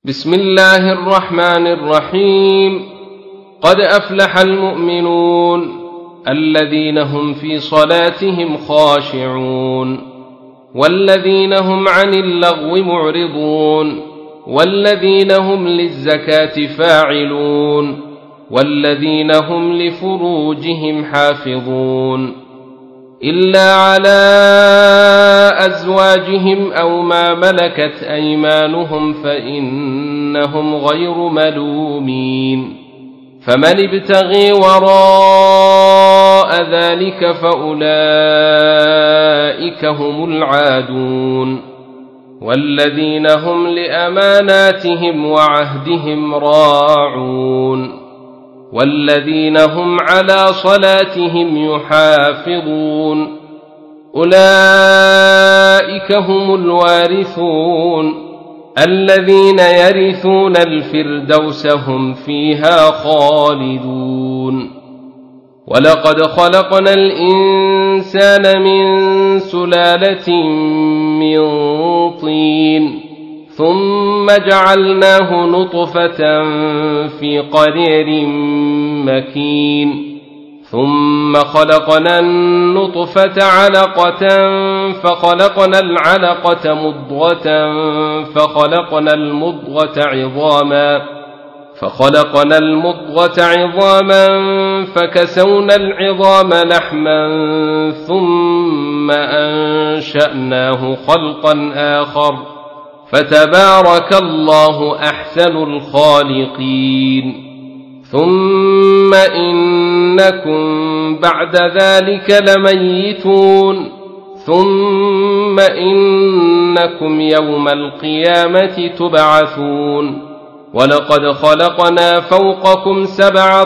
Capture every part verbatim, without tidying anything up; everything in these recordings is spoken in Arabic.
بسم الله الرحمن الرحيم. قد أفلح المؤمنون الذين هم في صلاتهم خاشعون والذين هم عن اللغو معرضون والذين هم للزكاة فاعلون والذين هم لفروجهم حافظون إلا على أزواجهم أو ما ملكت أيمانهم فإنهم غير ملومين. فمن ابتغي وراء ذلك فأولئك هم العادون والذين هم لأماناتهم وعهدهم راعون والذين هم على صلاتهم يحافظون أولئك هم الوارثون الذين يرثون الفردوس هم فيها خالدون. ولقد خلقنا الإنسان من سلالة من طين ثم جعلناه نطفة في قرير مكين ثم خلقنا النطفة علقة فخلقنا العلقة مضغة فخلقنا المضغة عظاما فخلقنا المضغة عظاما فكسونا العظام لحما ثم أنشأناه خلقا آخر فتبارك الله أحسن الخالقين. ثم إنكم بعد ذلك لميتون ثم إنكم يوم القيامة تبعثون. ولقد خلقنا فوقكم سبع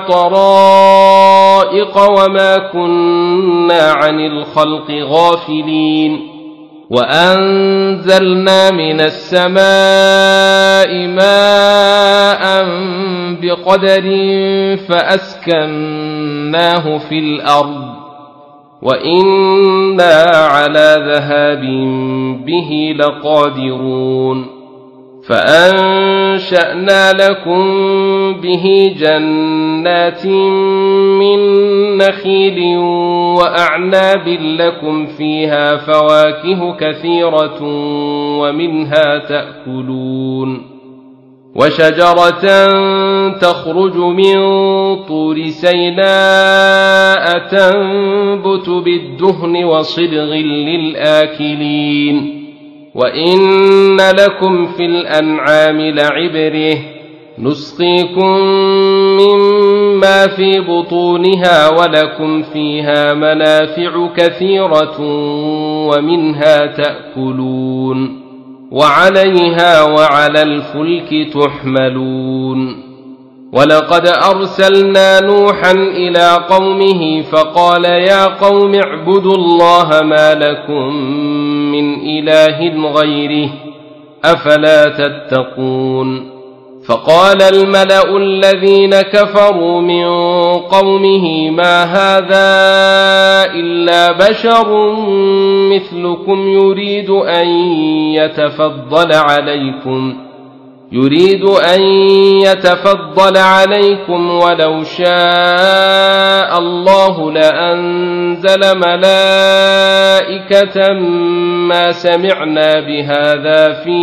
طرائق وما كنا عن الخلق غافلين وأنزلنا من السماء ماء بقدر فأسكناه في الأرض وإنا على ذهاب به لقادرون. فأنشأنا لكم به جنات من نخيل وأعناب لكم فيها فواكه كثيرة ومنها تأكلون وشجرة تخرج من طور سيناء تنبت بالدهن وصبغ للآكلين. وإن لكم في الأنعام لعبرة نسقيكم مما في بطونها ولكم فيها منافع كثيرة ومنها تأكلون وعليها وعلى الفلك تحملون. ولقد أرسلنا نوحا إلى قومه فقال يا قوم اعبدوا الله ما لكم من إله غيره أفلا تتقون. فقال الملأ الذين كفروا من قومه ما هذا إلا بشر مثلكم يريد أن يتفضل عليكم يريد أن يتفضل عليكم ولو شاء الله لأنزل ملائكة ما سمعنا بهذا في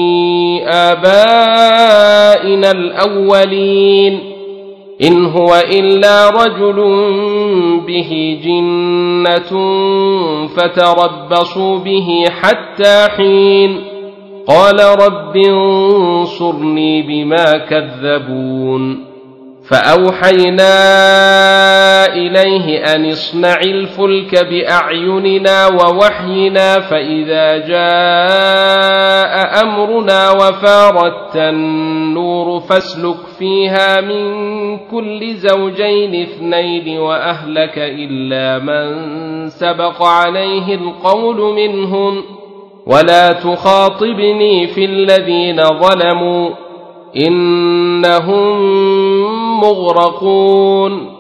آبائنا الأولين إن هو إلا رجل به جنة فتربصوا به حتى حين. قال رب انصرني بما كذبون. فأوحينا إليه أن اصنع الفلك بأعيننا ووحينا فإذا جاء أمرنا وفارت النور فاسلك فيها من كل زوجين اثنين وأهلك إلا من سبق عليه القول منهم ولا تخاطبني في الذين ظلموا إنهم مغرقون.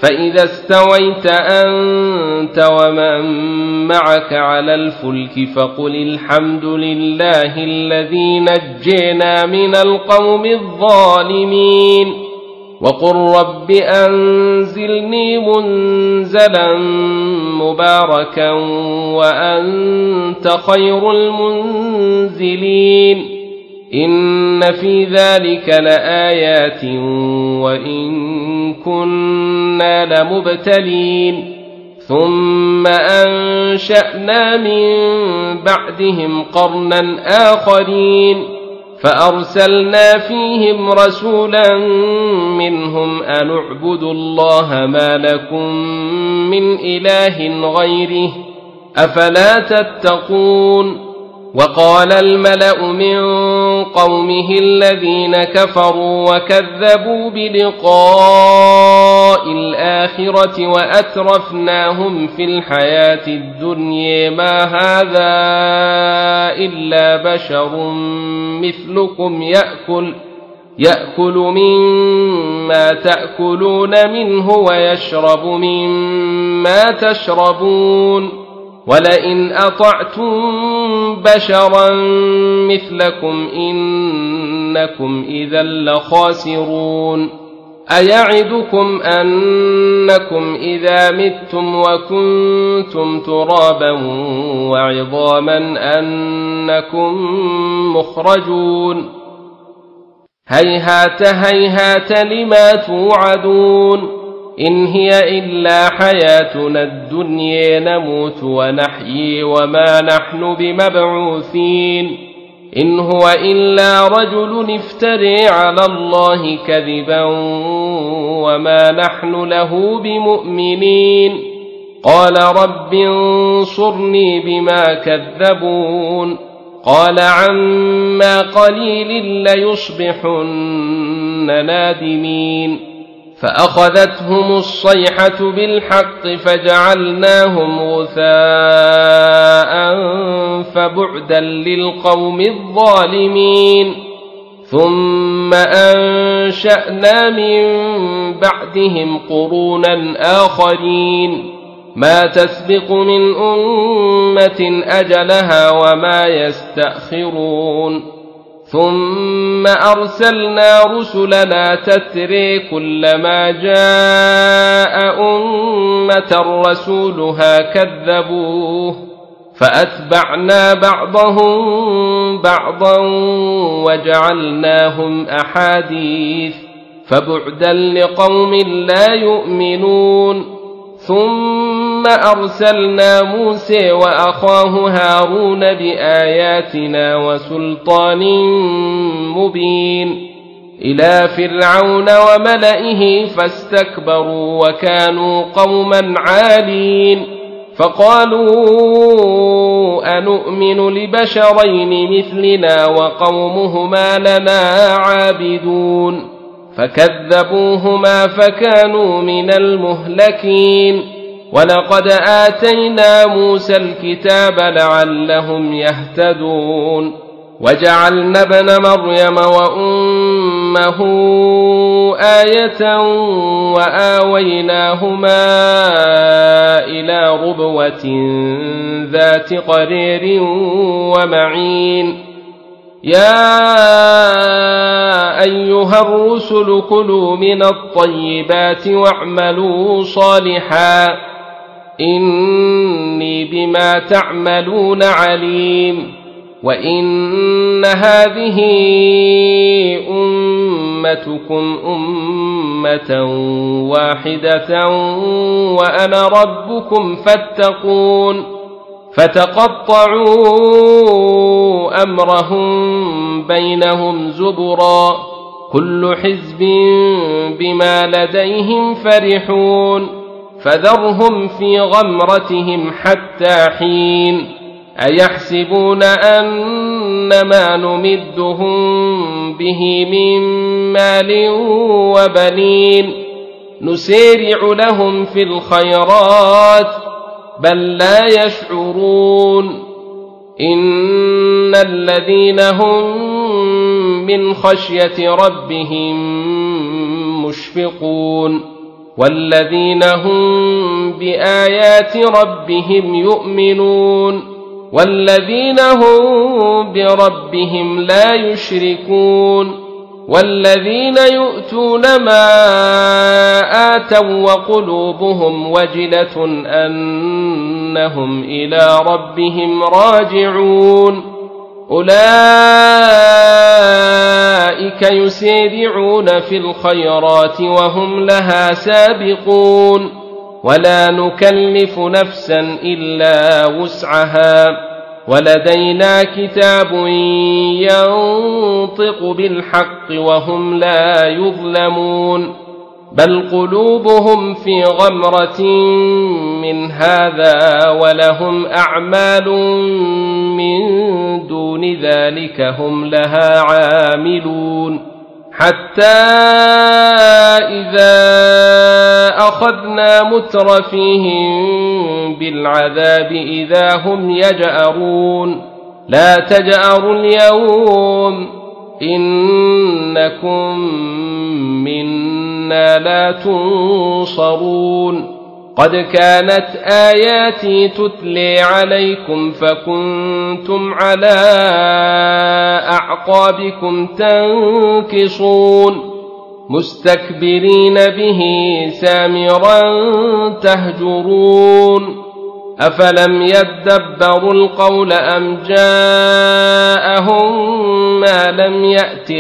فإذا استويت أنت ومن معك على الفلك فقل الحمد لله الذي نجينا من القوم الظالمين وقل رب أنزلني منزلا مباركا وأنت خير المنزلين إن في ذلك لآيات وإن كنا لمبتلين ثم أنشأنا من بعدهم قرنا آخرين فأرسلنا فيهم رسولا منهم أن اعبدوا الله ما لكم من إله غيره أفلا تتقون وقال الملأ من قومه الذين كفروا وكذبوا بلقاء الآخرة وأترفناهم في الحياة الدنيا ما هذا إلا بشر مثلكم يأكل يأكل مما تأكلون منه ويشرب مما تشربون ولئن أطعتم بشرا مثلكم إنكم إذا لخاسرون أيعدكم أنكم إذا متم وكنتم ترابا وعظاما أنكم مخرجون هيهات هيهات لما توعدون إن هي إلا حياتنا الدنيا نموت ونحيي وما نحن بمبعوثين إن هو إلا رجل افتري على الله كذبا وما نحن له بمؤمنين قال رب انصرني بما كذبون قال عما قليل ليصبحن نادمين فأخذتهم الصيحة بالحق فجعلناهم غثاء فبعدا للقوم الظالمين ثم أنشأنا من بعدهم قرونا آخرين ما تسبق من أمة أجلها وما يستأخرون ثم أرسلنا رسلنا تتري كلما جاء أمة رسولها كذبوه فأتبعنا بعضهم بعضا وجعلناهم أحاديث فبعدا لقوم لا يؤمنون ثم أرسلنا موسى وأخاه هارون بآياتنا وسلطان مبين إلى فرعون وملئه فاستكبروا وكانوا قوما عالين فقالوا أنؤمن لبشرين مثلنا وقومهما لنا عابدون فكذبوهما فكانوا من المهلكين ولقد آتينا موسى الكتاب لعلهم يهتدون وجعلنا ابن مريم وأمه آية وآويناهما إلى ربوة ذات قرير ومعين يا أيها الرسل كلوا من الطيبات واعملوا صالحا إني بما تعملون عليم وإن هذه أمتكم أمة واحدة وأنا ربكم فاتقون فتقطعوا أمرهم بينهم زبرا كل حزب بما لديهم فرحون فذرهم في غمرتهم حتى حين أيحسبون أنما نمدهم به من مال وبنين نسارع لهم في الخيرات بل لا يشعرون إن الذين هم من خشية ربهم مشفقون والذين هم بآيات ربهم يؤمنون والذين هم بربهم لا يشركون والذين يؤتون ما آتوا وقلوبهم وجلة أنهم إلى ربهم راجعون أولئك يسارعون في الخيرات وهم لها سابقون ولا نكلف نفسا إلا وسعها ولدينا كتاب ينطق بالحق وهم لا يظلمون بل قلوبهم في غمرة من هذا ولهم أعمال من دون ذلك هم لها عاملون حتى إذا أخذنا مترفيهم بالعذاب إذا هم يجأرون لا تجأروا اليوم إنكم منا لا تنصرون قد كانت آياتي تتلي عليكم فكنتم على أعقابكم تنكصون مستكبرين به سامرا تهجرون أفلم يدبروا القول أم جاءهم ما لم يأت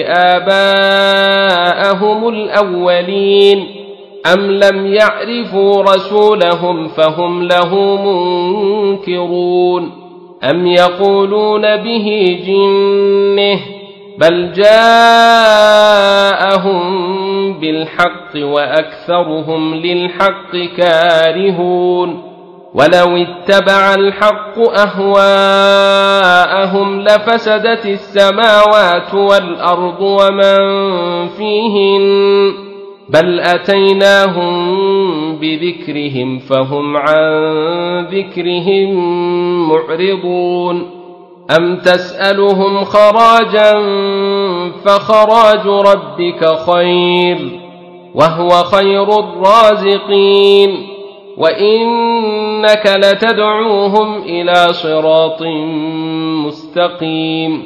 آباءهم الأولين أم لم يعرفوا رسولهم فهم له منكرون أم يقولون به جنه بل جاءهم بالحق وأكثرهم للحق كارهون ولو اتبع الحق أهواءهم لفسدت السماوات والأرض ومن فيهن بل أتيناهم بذكرهم فهم عن ذكرهم معرضون أم تسألهم خراجا فخراج ربك خير وهو خير الرازقين وإنك لتدعوهم إلى صراط مستقيم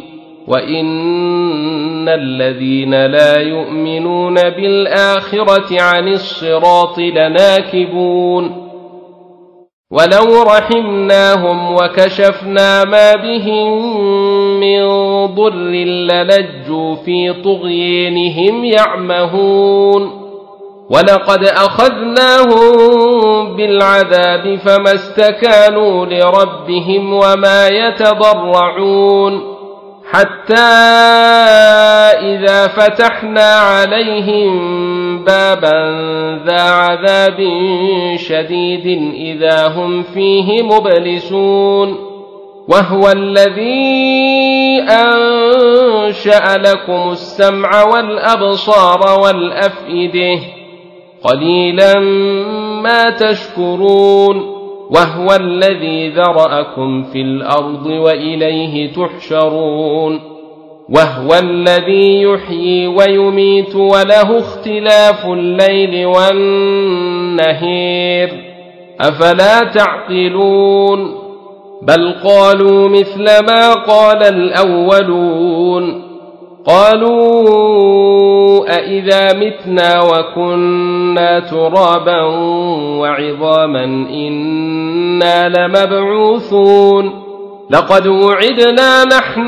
وإن الذين لا يؤمنون بالآخرة عن الصراط لناكبون ولو رحمناهم وكشفنا ما بهم من ضر للجوا في طغيانهم يعمهون ولقد أخذناهم بالعذاب فما استكانوا لربهم وما يتضرعون حتى إذا فتحنا عليهم بابا ذا عذاب شديد إذا هم فيه مبلسون وهو الذي أنشأ لكم السمع والأبصار والأفئدة قليلا ما تشكرون وهو الذي ذرأكم في الأرض وإليه تحشرون وهو الذي يحيي ويميت وله اختلاف الليل والنهار أفلا تعقلون بل قالوا مثل ما قال الأولون قالوا أإذا متنا وكنا ترابا وعظاما إنا لمبعوثون لقد وعدنا نحن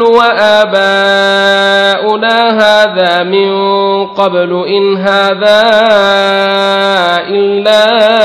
وآباؤنا هذا من قبل إن هذا إلا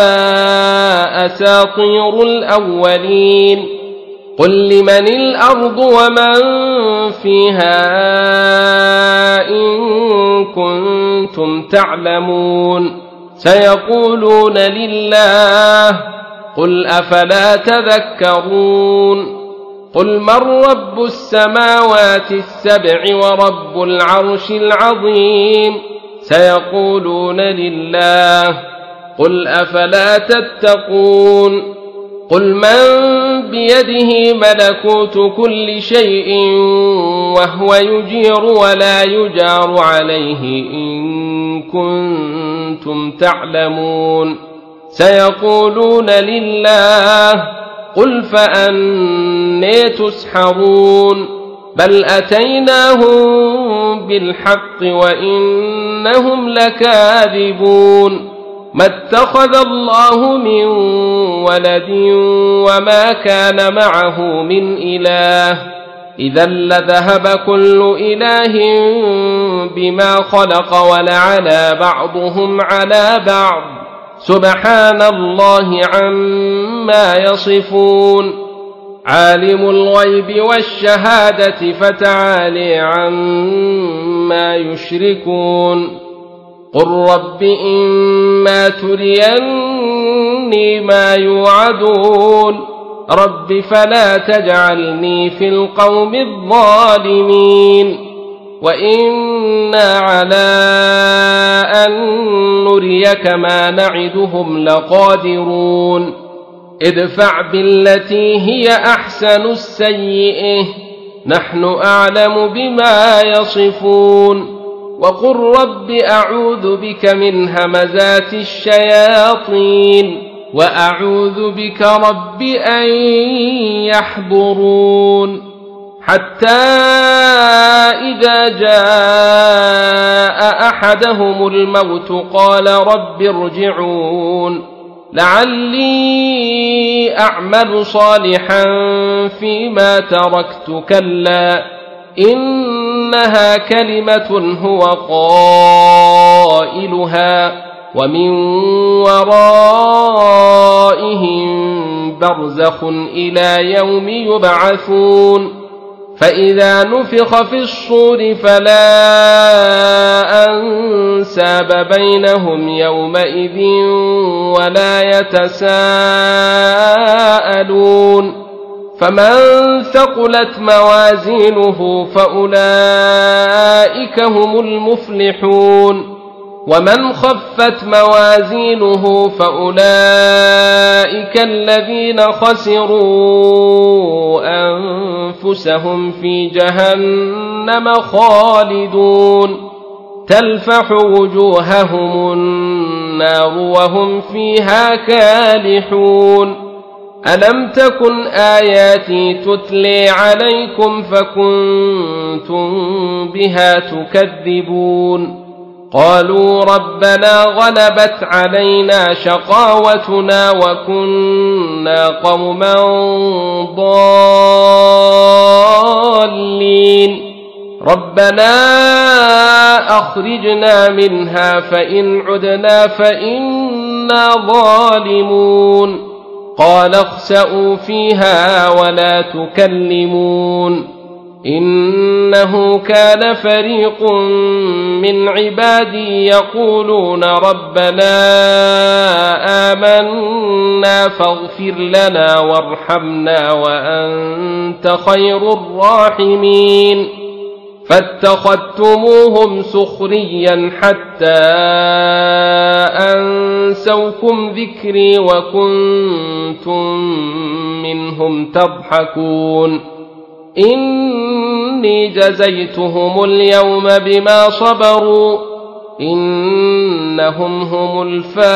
أساطير الأولين قل لمن الأرض ومن فيها إن كنتم تعلمون سيقولون لله قل أفلا تذكرون قل من رب السماوات السبع ورب العرش العظيم سيقولون لله قل أفلا تتقون قل من بيده ملكوت كل شيء وهو يجير ولا يجار عليه إن كنتم تعلمون سيقولون لله قل فأنى تسحرون بل أتيناهم بالحق وإنهم لكاذبون ما اتخذ الله من ولد وما كان معه من إله إذا لذهب كل إله بما خلق ولعلى بعضهم على بعض سبحان الله عما يصفون عالم الغيب والشهادة فتعالي عما يشركون قل رب إما تريني ما يوعدون رب فلا تجعلني في القوم الظالمين وإنا على أن نريك ما نعدهم لقادرون ادفع بالتي هي أحسن السيئة نحن أعلم بما يصفون وقل رب أعوذ بك من همزات الشياطين وأعوذ بك رب أن يحضرون حتى إذا جاء أحدهم الموت قال رب ارجعون لعلي أعمل صالحا فيما تركت كلا إنها كلمة هو قائلها ومن ورائهم برزخ إلى يوم يبعثون فإذا نفخ في الصور فلا أنساب بينهم يومئذ ولا يتساءلون فمن ثقلت موازينه فأولئك هم المفلحون ومن خفت موازينه فأولئك الذين خسروا أنفسهم في جهنم خالدون تلفح وجوههم النار وهم فيها كالحون ألم تكن آياتي تتلي عليكم فكنتم بها تكذبون قالوا ربنا غلبت علينا شقاوتنا وكنا قوما ضالين ربنا أخرجنا منها فإن عدنا فإنا ظالمون قال اخسئوا فيها ولا تكلمون إنه كان فريق من عبادي يقولون ربنا آمنا فاغفر لنا وارحمنا وأنت خير الراحمين فاتخذتموهم سخريا حتى أنسوكم ذكري وكنتم منهم تضحكون إني جزيتهم اليوم بما صبروا إنهم هم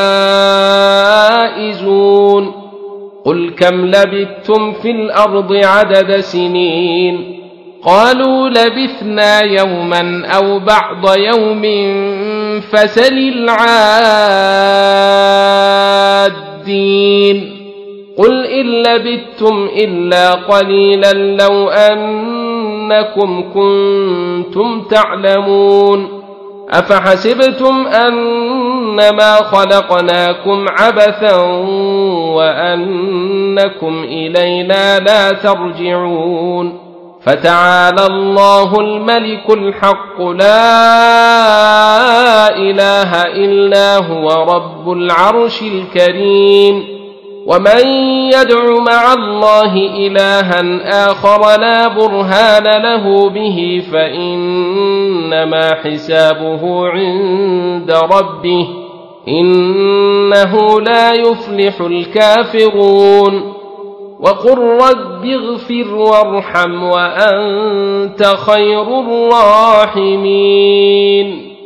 الفائزون قل كم لبثتم في الأرض عدد سنين قالوا لبثنا يوما أو بعض يوم فسل العادين قل إن لبثتم إلا قليلا لو أنكم كنتم تعلمون أفحسبتم أنما خلقناكم عبثا وأنكم إلينا لا ترجعون فتعالى الله الملك الحق لا إله إلا هو رب العرش الكريم ومن يدع مع الله إلها آخر لا برهان له به فإنما حسابه عند ربه إنه لا يفلح الكافرون وقل رب اغفر وارحم وأنت خير الراحمين